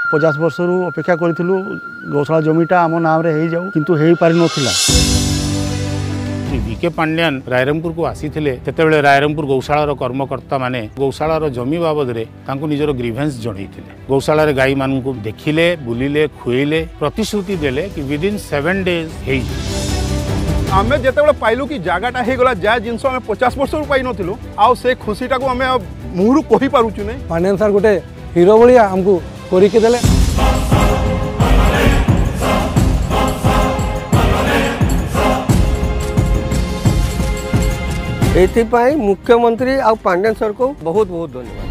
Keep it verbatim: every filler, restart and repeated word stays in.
पचास वर्ष रु अपेक्षा करूँ गौशाला जमीटा आम नाम रे हो जाऊ किंतु हो पारि नथिला। विके पांड्यान रायरंगपुर को आसी तेतेबेले रायरंगपुर गौशालार कर्मकर्ता माने गौशालार जमी बाबद निजर ग्रीभेन्स जनईथिले। गौशाला गाई मानू देखिले बुलिले खुएले प्रतिश्रुति देले कि विदिन सेवेन डेज हे आमे जेतेबेले पाइलु कि जगाटा हो गला जा जिनस आमे पचास वर्ष पाई नथिलु आ से खुशीटा को आमे मुहरु कहि पारुछु नै। पांड्यान सर गोटे हीरो भलिया हमकु करिके देले। एथिपाई मुख्यमंत्री आ पांड्यान सर को बहुत बहुत धन्यवाद।